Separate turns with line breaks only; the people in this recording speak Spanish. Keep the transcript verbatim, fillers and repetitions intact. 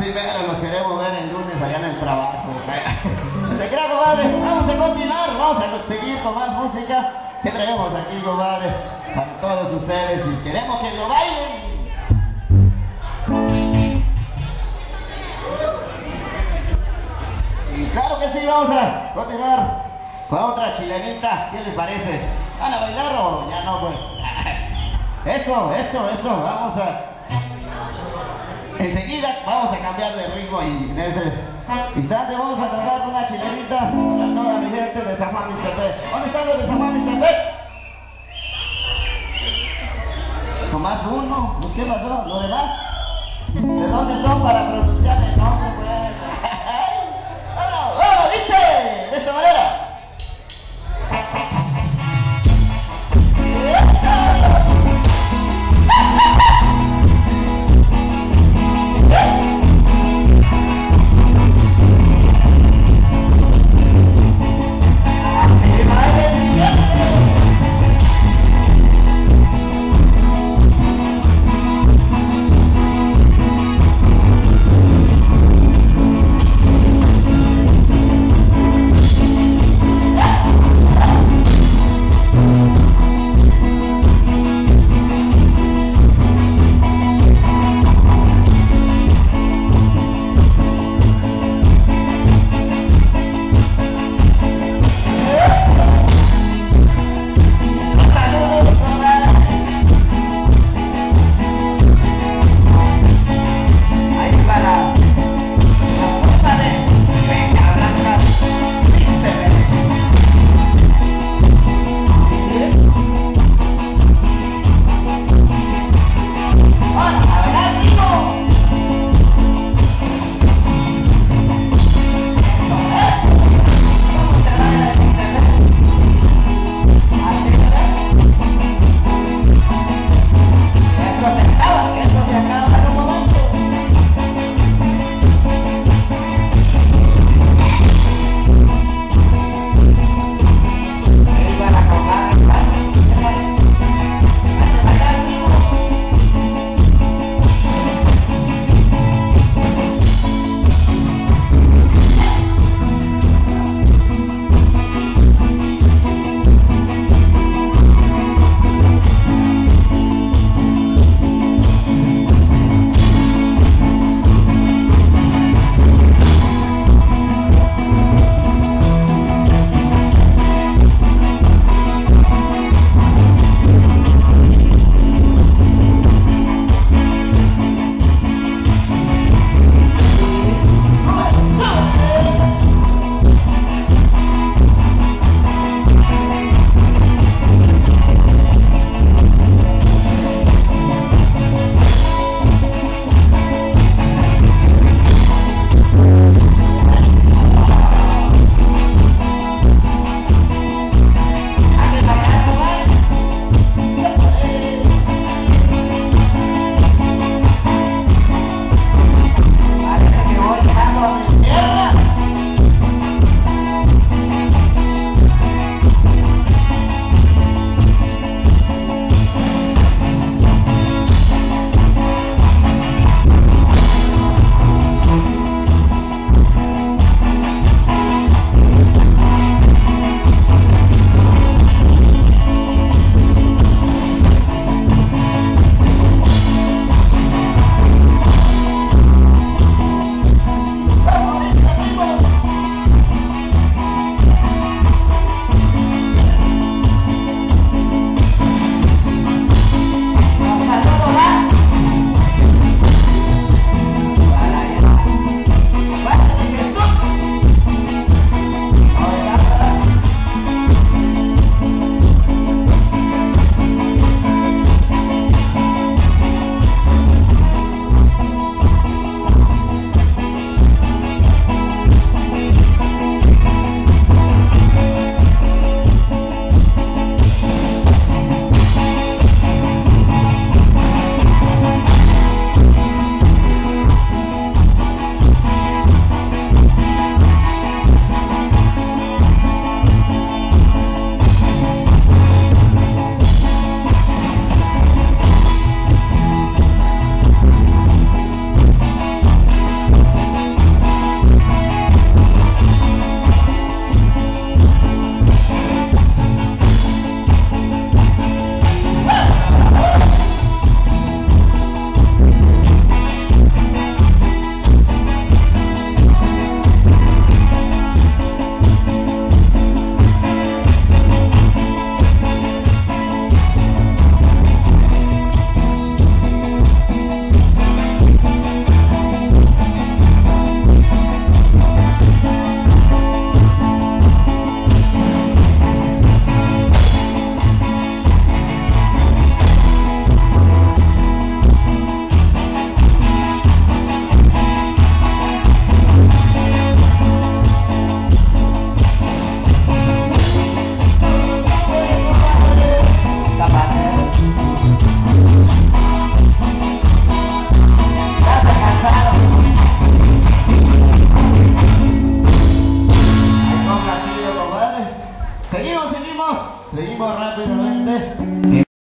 primero nos queremos ver el lunes allá en el trabajo. Se crea, compadre. Vamos a continuar, vamos a seguir con más música que traemos aquí, compadre, para todos ustedes y queremos que lo bailen. Y claro que sí, vamos a continuar con otra chilenita. ¿Qué les parece? ¿Van a bailar o ya no? Pues eso, eso, eso, vamos a enseguida vamos a cambiar de ritmo y en ese instante vamos a tocar una chilenita para toda mi gente de San Juan Mixtepec. ¿Dónde están los de San Juan Mixtepec? Nomás uno, pues ¿qué pasó? ¿Lo demás? ¿De dónde son para pronunciar el nombre, pues? ¡Vamos! ¡Vamos! ¡Dice! De esta manera.
We'll be right back.
Seguimos, seguimos, seguimos rápidamente.